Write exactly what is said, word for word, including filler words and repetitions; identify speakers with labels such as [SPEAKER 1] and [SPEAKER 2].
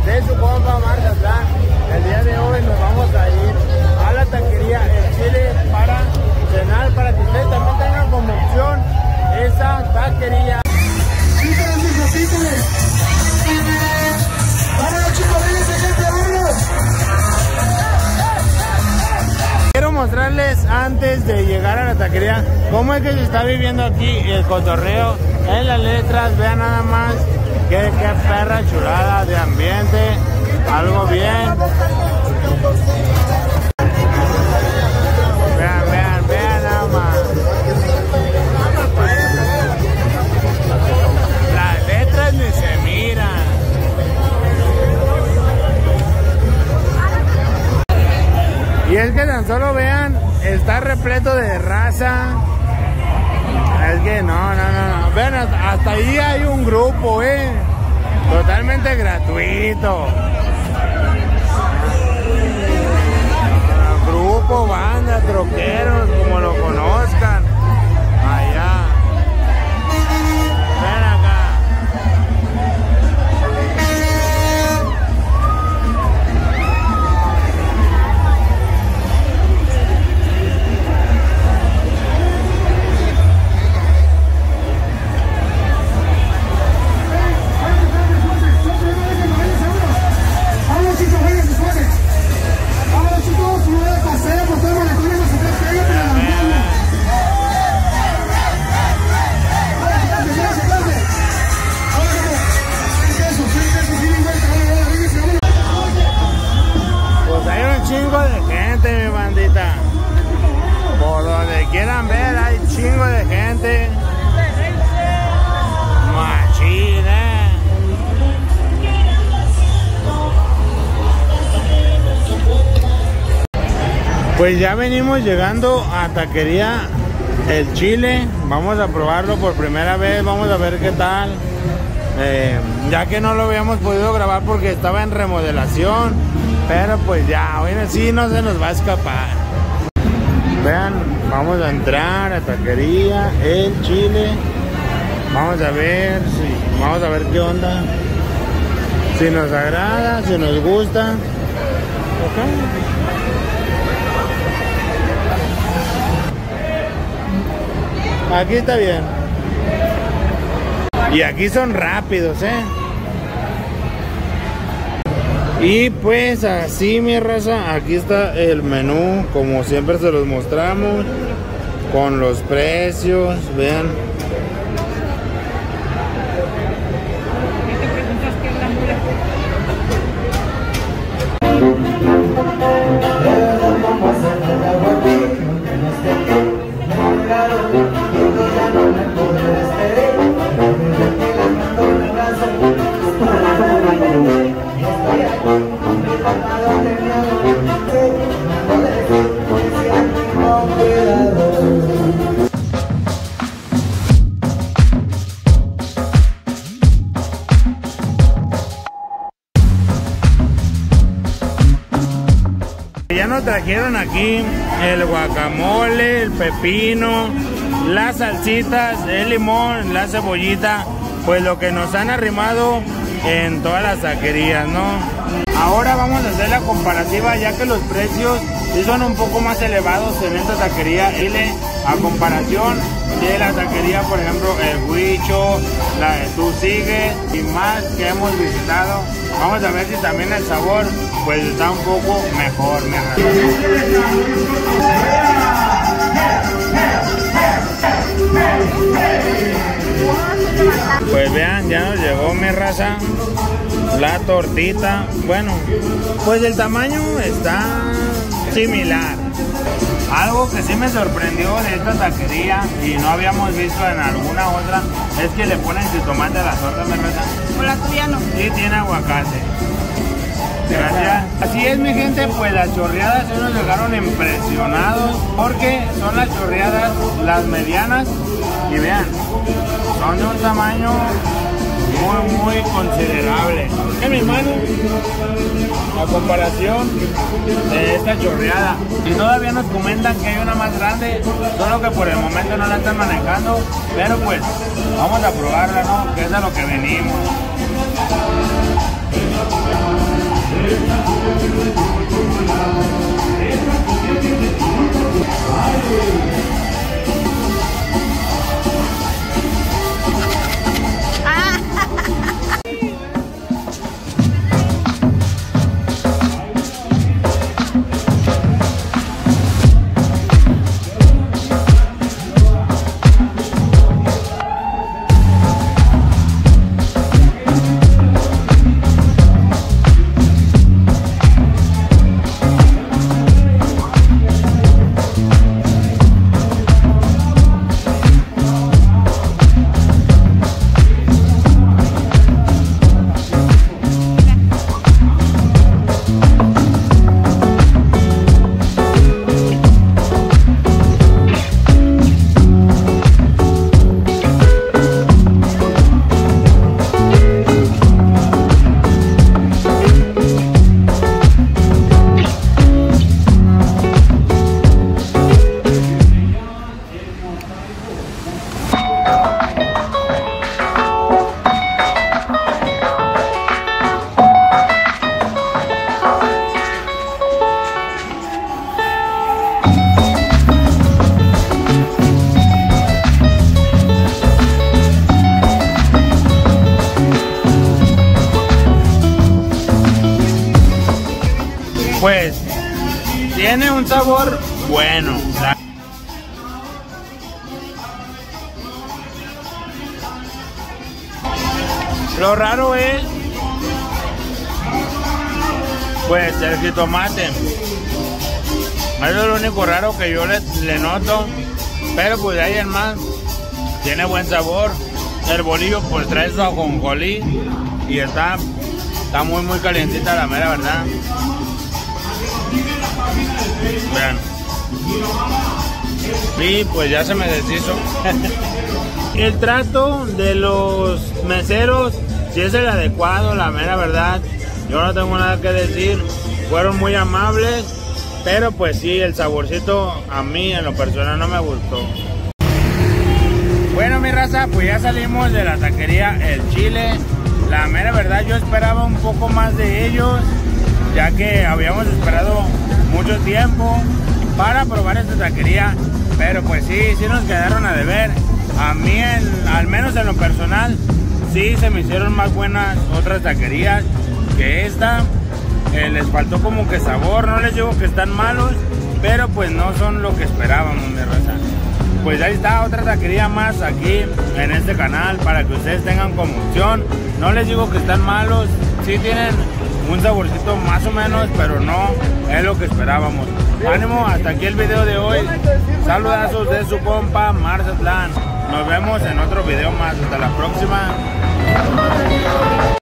[SPEAKER 1] de su compa Mazatlán. El día de hoy nos vamos a ir a la taquería El Chile para cenar, para que ustedes también tengan como opción esa taquería. Quiero mostrarles antes de llegar a la taquería cómo es que se está viviendo aquí el cotorreo en las letras. Vean nada más que qué perra chulada de ambiente, algo bien. Vean, vean, vean nada más. Las letras ni se miran. Y es que tan solo vean, está repleto de raza. Es que no, no, no, no. Vean, hasta, hasta ahí hay un grupo, eh. Totalmente gratuito. Grupo, banda, troqueros, como lo conozcan. Allá. Ven acá. Chingo de gente, mi bandita. Por donde quieran ver, hay chingo de gente. Machín, eh. Pues ya venimos llegando a taquería El Chile. Vamos a probarlo por primera vez. Vamos a ver qué tal. Eh, ya que no lo habíamos podido grabar porque estaba en remodelación. Pero pues ya, hoy sí no se nos va a escapar. Vean, vamos a entrar a taquería El Chile. Vamos a ver si, vamos a ver qué onda. Si nos agrada, si nos gusta. Okay. Aquí está bien. Y aquí son rápidos, eh. Y pues así, mi raza, aquí está el menú, como siempre se los mostramos, con los precios, vean. Ya nos trajeron aquí el guacamole, el pepino, las salsitas, el limón, la cebollita, pues lo que nos han arrimado en todas las taquerías, ¿no? Ahora vamos a hacer la comparativa, ya que los precios sí son un poco más elevados en esta taquería Chile a comparación de la taquería, por ejemplo, el Huicho, la de Tú Sigue y más que hemos visitado. Vamos a ver si también el sabor pues está un poco mejor, mi raza. Pues vean, ya nos llegó, mi raza, la tortita. Bueno, pues el tamaño está similar. Algo que sí me sorprendió de esta taquería y no habíamos visto en alguna otra es que le ponen jitomate a la torta, mi raza.
[SPEAKER 2] ¿O la tuya no?
[SPEAKER 1] Sí, tiene aguacate. Gracias. Así es, mi gente, pues las chorreadas sí nos dejaron impresionados porque son las chorreadas, las medianas, y vean, son de un tamaño muy, muy considerable. En mi mano, a comparación de esta chorreada. Y todavía nos comentan que hay una más grande, solo que por el momento no la están manejando, pero pues vamos a probarla, ¿no? Que es a lo que venimos. Pues tiene un sabor bueno. Lo raro es, pues, el jitomate. Eso es lo único raro que yo le, le noto. Pero pues de ahí en más, tiene buen sabor. El bolillo pues trae su ajonjolí y está, está muy muy calientita la mera verdad. Vean. Y pues ya se me deshizo. El trato de los meseros, si es el adecuado, la mera verdad, yo no tengo nada que decir. Fueron muy amables, pero pues sí, el saborcito a mí en lo personal no me gustó. Bueno, mi raza, pues ya salimos de la taquería El Chile. La mera verdad, yo esperaba un poco más de ellos, ya que habíamos esperado mucho tiempo para probar esta taquería, pero pues sí, sí nos quedaron a deber. A mí, en, al menos en lo personal, sí se me hicieron más buenas otras taquerías que esta. Eh, les faltó como que sabor, no les digo que están malos, pero pues no son lo que esperábamos, mi raza. Pues ahí está otra taquería más aquí en este canal para que ustedes tengan como opción. No les digo que están malos, sí tienen un saborcito más o menos, pero no es lo que esperábamos. Ánimo, hasta aquí el video de hoy. Saludazos de su compa Marzatlán. Nos vemos en otro video más. Hasta la próxima.